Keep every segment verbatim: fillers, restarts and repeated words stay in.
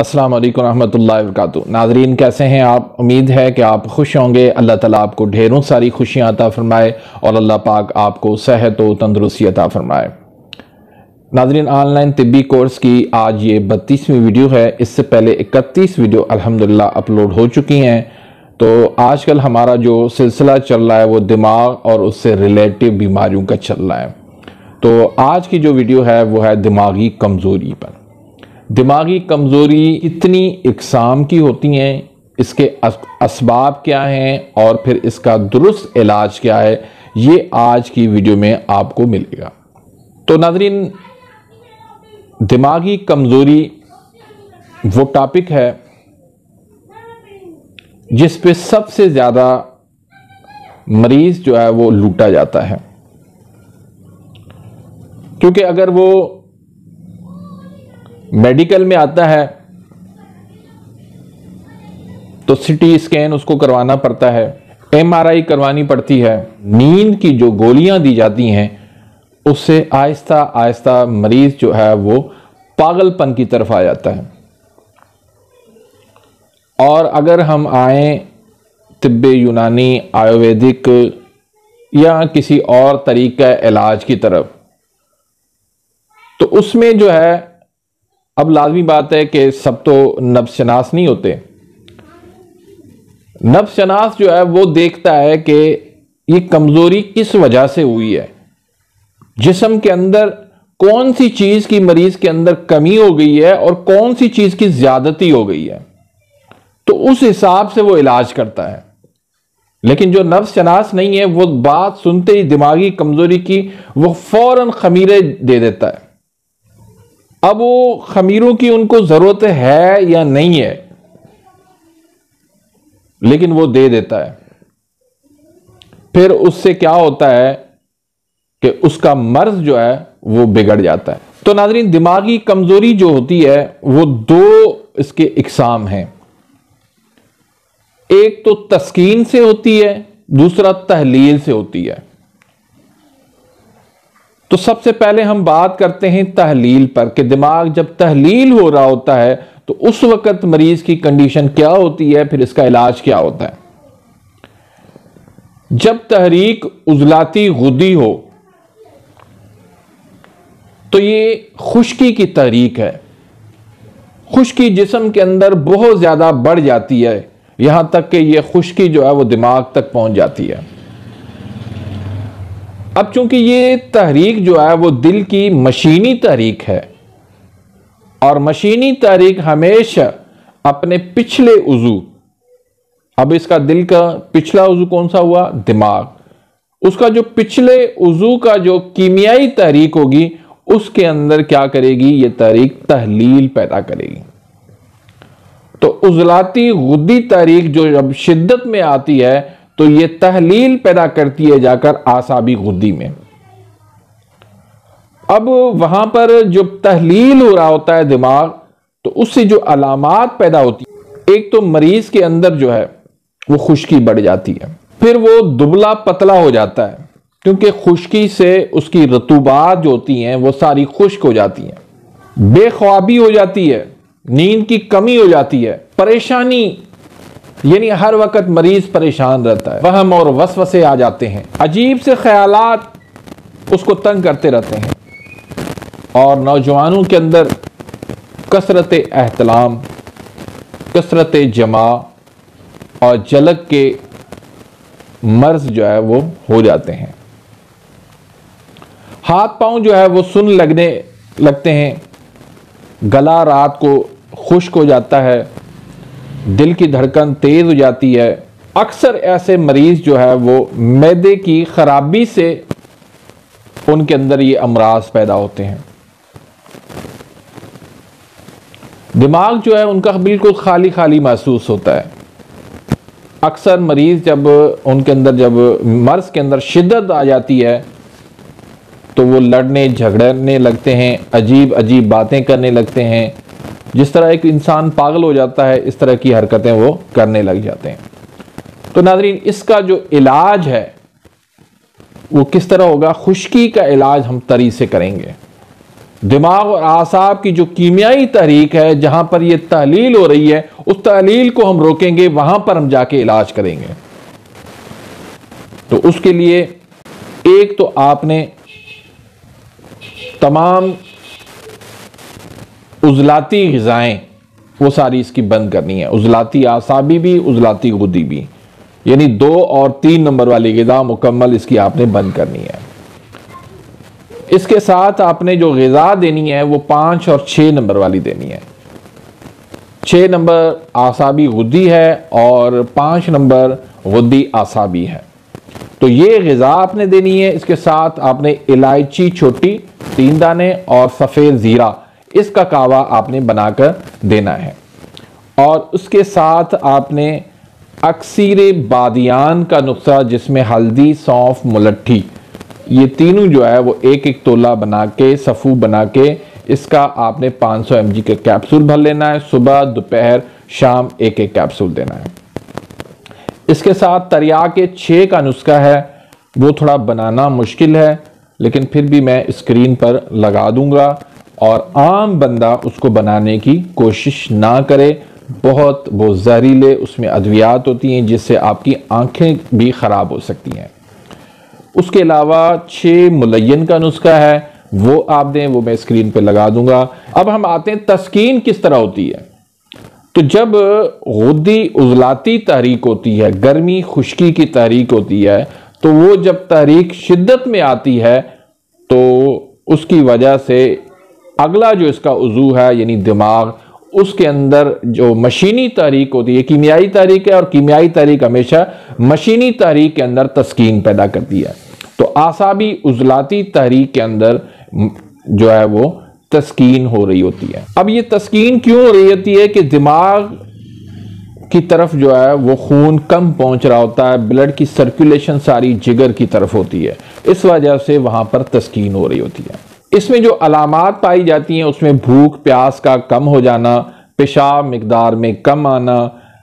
अस्सलाम वालेकुम रहमतुल्लाहि व बरकातुहू। नाज़रीन कैसे हैं आप? उम्मीद है कि आप खुश होंगे। अल्लाह ताला आपको ढेरों सारी खुशियां अता फरमाए और अल्लाह पाक आपको सेहत व तंदुरुस्ती अता फरमाए। नाज़रीन ऑनलाइन तिब्बी कोर्स की आज ये बत्तीसवीं वीडियो है। इससे पहले इकतीस वीडियो अल्हम्दुलिल्लाह अपलोड हो चुकी हैं। तो आजकल हमारा जो सिलसिला चल रहा है वो दिमाग और उससे रिलेटिव बीमारियों का चल रहा है। तो आज की जो वीडियो है वो है दिमागी कमज़ोरी पर। दिमागी कमज़ोरी कितनी इकसाम की होती हैं, इसके असबाब क्या हैं और फिर इसका दुरुस्त इलाज क्या है, ये आज की वीडियो में आपको मिलेगा। तो नाज़रीन, दिमागी कमज़ोरी वो टॉपिक है जिस पे सबसे ज़्यादा मरीज़ जो है वो लूटा जाता है, क्योंकि अगर वो मेडिकल में आता है तो सीटी स्कैन उसको करवाना पड़ता है, एमआरआई करवानी पड़ती है। नींद की जो गोलियां दी जाती हैं उससे आहिस्ता आहिस्ता मरीज जो है वो पागलपन की तरफ आ जाता है। और अगर हम आए तिब्बे यूनानी, आयुर्वेदिक या किसी और तरीका इलाज की तरफ, तो उसमें जो है, अब लाजमी बात है कि सब तो नफ्सशनास नहीं होते। नफ्सशनास जो है वो देखता है कि ये कमजोरी किस वजह से हुई है, जिस्म के अंदर कौन सी चीज की मरीज के अंदर कमी हो गई है और कौन सी चीज की ज्यादती हो गई है, तो उस हिसाब से वो इलाज करता है। लेकिन जो नफ्सशनास नहीं है वो बात सुनते ही दिमागी कमजोरी की वो फौरन खमीरे दे देता है। अब वो खमीरों की उनको जरूरत है या नहीं है, लेकिन वो दे देता है। फिर उससे क्या होता है कि उसका मर्ज जो है वो बिगड़ जाता है। तो नाज़रीन, दिमागी कमजोरी जो होती है वो दो इसके इकसाम हैं। एक तो तस्कीन से होती है, दूसरा तहलील से होती है। तो सबसे पहले हम बात करते हैं तहलील पर कि दिमाग जब तहलील हो रहा होता है तो उस वक्त मरीज की कंडीशन क्या होती है, फिर इसका इलाज क्या होता है। जब तहरीक उजलाती गुद्दी हो तो ये खुश्की की तहरीक है। खुश्की जिस्म के अंदर बहुत ज्यादा बढ़ जाती है, यहां तक कि ये खुश्की जो है वो दिमाग तक पहुंच जाती है। अब चूंकि ये तहरीक जो है वो दिल की मशीनी तहरीक है और मशीनी तहरीक हमेशा अपने पिछले उजू, अब इसका दिल का पिछला उजू कौन सा हुआ? दिमाग। उसका जो पिछले उजू का जो कीमियाई तहरीक होगी उसके अंदर क्या करेगी? ये तहरीक तहलील पैदा करेगी। तो उजलाती गुद्दी तहरीक जो जब शिद्दत में आती है तो ये तहलील पैदा करती है जाकर आसाबी गुद्दी में। अब वहां पर जो तहलील हो रहा होता है दिमाग, तो उससे जो अलामात पैदा होती है, एक तो मरीज के अंदर जो है वो खुश्की बढ़ जाती है, फिर वो दुबला पतला हो जाता है, क्योंकि खुश्की से उसकी रतूबात जो होती हैं वो सारी खुश्क हो जाती हैं, बेख्वाबी हो जाती है, नींद की कमी हो जाती है, परेशानी, यानी हर वक्त मरीज परेशान रहता है, वहम और वसवसे आ जाते हैं, अजीब से ख्यालात उसको तंग करते रहते हैं। और नौजवानों के अंदर कसरत एहतलाम, कसरत जमा और जलक के मर्ज जो है वो हो जाते हैं। हाथ पांव जो है वो सुन लगने लगते हैं, गला रात को खुश्क हो जाता है, दिल की धड़कन तेज हो जाती है। अक्सर ऐसे मरीज जो है वो मैदे की खराबी से उनके अंदर ये अमराज पैदा होते हैं। दिमाग जो है उनका बिल्कुल खाली खाली महसूस होता है। अक्सर मरीज जब उनके अंदर जब मर्ज के अंदर शिद्दत आ जाती है तो वो लड़ने झगड़ने लगते हैं, अजीब अजीब बातें करने लगते हैं। जिस तरह एक इंसान पागल हो जाता है इस तरह की हरकतें वो करने लग जाते हैं। तो नाज़रीन, इसका जो इलाज है वो किस तरह होगा? खुश्की का इलाज हम तरी से करेंगे। दिमाग और आसाब की जो कीमियाई तहरीक है, जहां पर यह तहलील हो रही है, उस तहलील को हम रोकेंगे, वहां पर हम जाके इलाज करेंगे। तो उसके लिए एक तो आपने तमाम उजलाती ग़िज़ाएं वो सारी इसकी बंद करनी है, उजलाती आसाबी भी, उजलाती गुद्दी भी, यानी दो और तीन नंबर वाली ग़िज़ा मुकम्मल इसकी आपने बंद करनी है। इसके साथ आपने जो ग़िज़ा देनी है वो पाँच और छः नंबर वाली देनी है। छः नंबर आसाबी गुद्दी है और पाँच नंबर गुद्दी आसाबी है। तो ये ग़िज़ा आपने देनी है। इसके साथ आपने इलायची छोटी तीन दाने और सफ़ेद ज़ीरा, इसका कावा आपने बनाकर देना है। और उसके साथ आपने अक्सीर बादियान का नुस्खा, जिसमें हल्दी, सौंफ, मुलट्ठी, ये तीनों जो है वो एक एक तोला बना के, सफ़ू बना के, इसका आपने पाँच सौ एम जी के कैप्सूल भर लेना है। सुबह, दोपहर, शाम एक एक कैप्सूल देना है। इसके साथ तरिया के छः का नुस्खा है, वो थोड़ा बनाना मुश्किल है, लेकिन फिर भी मैं स्क्रीन पर लगा दूंगा और आम बंदा उसको बनाने की कोशिश ना करे। बहुत वो जहरीले उसमें अद्वियात होती हैं, जिससे आपकी आंखें भी ख़राब हो सकती हैं। उसके अलावा छः मुलय्यन का नुस्खा है, वो आप दें, वो मैं स्क्रीन पे लगा दूंगा। अब हम आते हैं तस्कीन किस तरह होती है। तो जब गुद्दी उजलाती तहरीक होती है, गर्मी खुश्की की तहरीक होती है, तो वो जब तहरीक शिद्दत में आती है तो उसकी वजह से अगला जो इसका उज़ू है यानी दिमाग, उसके अंदर जो मशीनी तहरीक होती है, कीमियाई तहरीक है, और कीमियाई तहरीक हमेशा मशीनी तहरीक के अंदर तस्कीन पैदा करती है। तो आसाबी उजलाती तहरीक के अंदर जो है वो तस्कीन हो रही होती है। अब ये तस्कीन क्यों हो रही होती है कि दिमाग की तरफ जो है वो खून कम पहुंच रहा होता है, ब्लड की सर्कुलेशन सारी जिगर की तरफ होती है, इस वजह से वहां पर तस्कीन हो रही होती है। इसमें जो अलामात पाई जाती हैं उसमें भूख प्यास का कम हो जाना, पेशाब मिकदार में कम आना,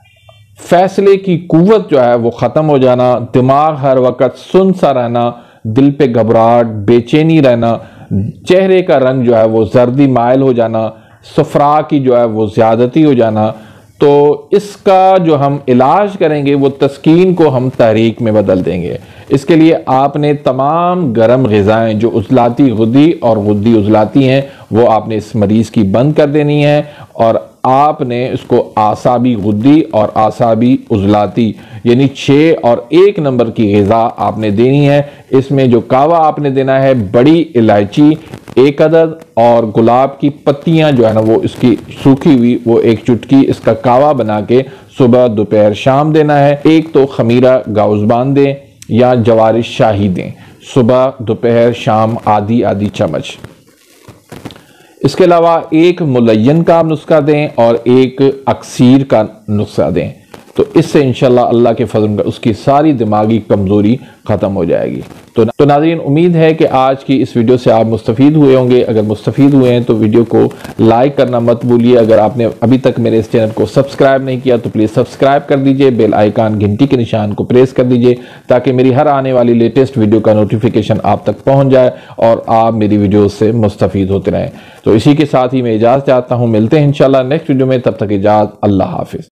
फैसले की कुव्वत जो है वो ख़त्म हो जाना, दिमाग हर वक्त सुन सा रहना, दिल पे घबराहट, बेचैनी रहना, चेहरे का रंग जो है वो जर्दी माइल हो जाना, सफरा की जो है वो ज़्यादती हो जाना। तो इसका जो हम इलाज करेंगे वो तस्कीन को हम तहरीक में बदल देंगे। इसके लिए आपने तमाम गर्म ग़िज़ाएँ जो उजलाती गुद्दी और गुद्दी उजलाती हैं वो आपने इस मरीज़ की बंद कर देनी है, और आपने इसको आसाबी गुद्दी और आसाबी उजलाती यानी छः और एक नंबर की ग़िज़ा आपने देनी है। इसमें जो कावा आपने देना है, बड़ी इलायची एक अदद और गुलाब की पत्तियां जो है ना वो इसकी सूखी हुई वो एक चुटकी, इसका कावा बना के सुबह दोपहर शाम देना है। एक तो खमीरा गाउज़बान दें या जवारिश शाही दें, सुबह दोपहर शाम आधी आधी चम्मच। इसके अलावा एक मुलय्यन का नुस्खा दें और एक अक्सीर का नुस्खा दें। तो इससे इंशाल्लाह अल्लाह के फजल का उसकी सारी दिमागी कमज़ोरी ख़त्म हो जाएगी। तो तो नाज़रीन, उम्मीद है कि आज की इस वीडियो से आप मुस्तफ़ीद हुए होंगे। अगर मुस्तफ़ीद हुए हैं तो वीडियो को लाइक करना मत भूलिए। अगर आपने अभी तक मेरे इस चैनल को सब्सक्राइब नहीं किया तो प्लीज़ सब्सक्राइब कर दीजिए, बेल आइकान घंटी के निशान को प्रेस कर दीजिए ताकि मेरी हर आने वाली लेटेस्ट वीडियो का नोटिफिकेशन आप तक पहुँच जाए और आप मेरी वीडियो से मुस्तफ़ीद होते रहें। तो इसी के साथ ही मैं इजाज़त चाहता हूँ, मिलते हैं इंशाल्लाह नेक्स्ट वीडियो में, तब तक इजाज़त, अल्लाह हाफिज़।